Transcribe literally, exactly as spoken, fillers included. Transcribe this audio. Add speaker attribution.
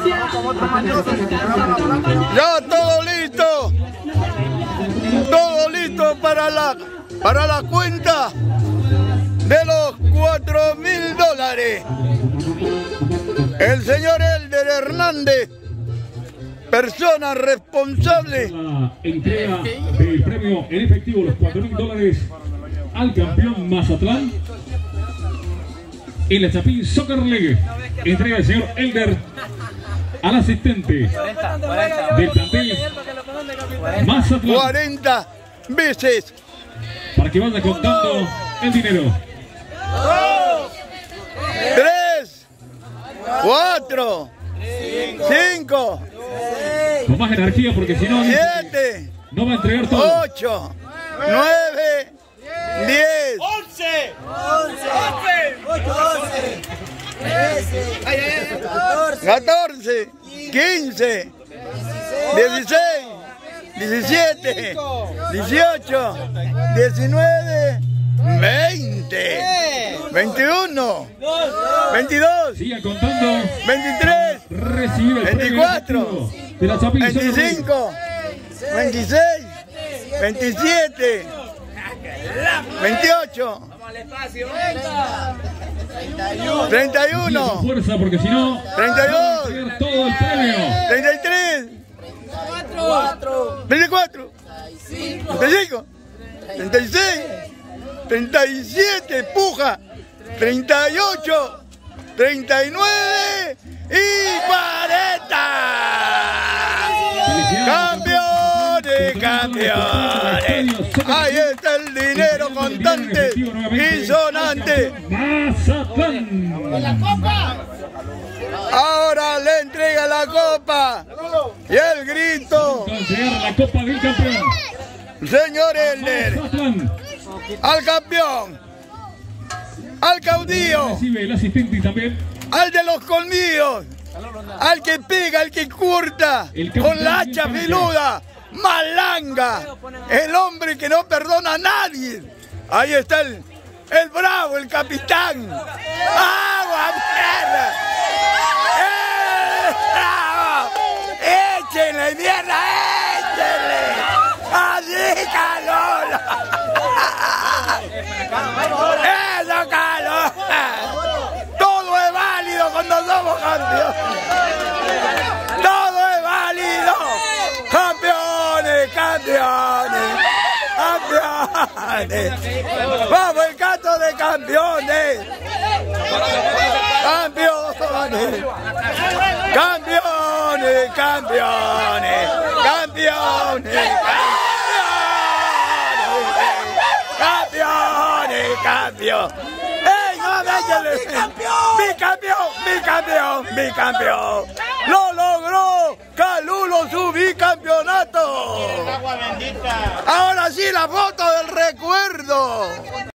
Speaker 1: Ya todo listo. Todo listo para la, para la cuenta de los cuatro mil dólares. El señor Elder Hernández, persona responsable.
Speaker 2: La entrega del premio en efectivo, los cuatro mil dólares al campeón Mazatlán en la Chapín Soccer League. Entrega el señor Elder al asistente del plantel Mazatlán.
Speaker 1: cuarenta veces.
Speaker 2: Para que vaya contando el dinero.
Speaker 1: tres, cuatro, cinco,
Speaker 2: Con más energía porque si no,
Speaker 1: siete,
Speaker 2: no va a entregar todo.
Speaker 1: ocho, nueve, diez,
Speaker 3: once,
Speaker 1: catorce, quince, dieciséis, diecisiete, dieciocho, diecinueve, veinte, veintiuno, veintidós,
Speaker 2: Siga contando.
Speaker 1: veintitrés,
Speaker 2: Recibir el premio
Speaker 1: veinticuatro,
Speaker 2: efectivo de la Chapín Soccer League.
Speaker 1: veinticinco, veintiséis, veintisiete, veintiocho, treinta y
Speaker 2: Siga
Speaker 1: uno,
Speaker 2: con fuerza porque si no,
Speaker 1: treinta y
Speaker 2: va a
Speaker 1: dos,
Speaker 2: entregar todo el premio.
Speaker 1: treinta y tres, veinticuatro, treinta y cinco, treinta y seis, treinta y siete, puja, treinta y ocho, treinta y nueve y cuarenta. ¡Campeones, campeones! Ahí está el dinero contante y sonante.
Speaker 2: Mazatlán.
Speaker 1: Ahora le entrega la copa y el grito.
Speaker 2: Va a entregar la copa del campeón.
Speaker 1: Señor Elder,
Speaker 2: Mazatlán.
Speaker 1: al campeón, al caudillo,
Speaker 2: Recibe el asistente y también
Speaker 1: al de los colmillos, al que pega, al que curta,
Speaker 2: El capitán
Speaker 1: con la hacha
Speaker 2: directamente.
Speaker 1: filuda, Malanga, el hombre que no perdona a nadie. Ahí está el, el bravo, el capitán. ¡Agua, mierda! ¡Eh, bravo! ¡Échenle, mierda, échenle! ¡Así, calor! ¡Eso, calor! Todo es válido cuando somos campeones. Todo es válido. Campeones, campeones, campeones. Vamos, el canto de campeones. Campeones. Campeones, campeones. Campeones. Campeones, campeones. ¡Ey, no me echen! ¡Mi campeón, mi campeón, mi campeón! ¡Lo logró! ¡Calulo su bicampeonato!
Speaker 3: agua bendita.
Speaker 1: Ahora sí, la foto del recuerdo.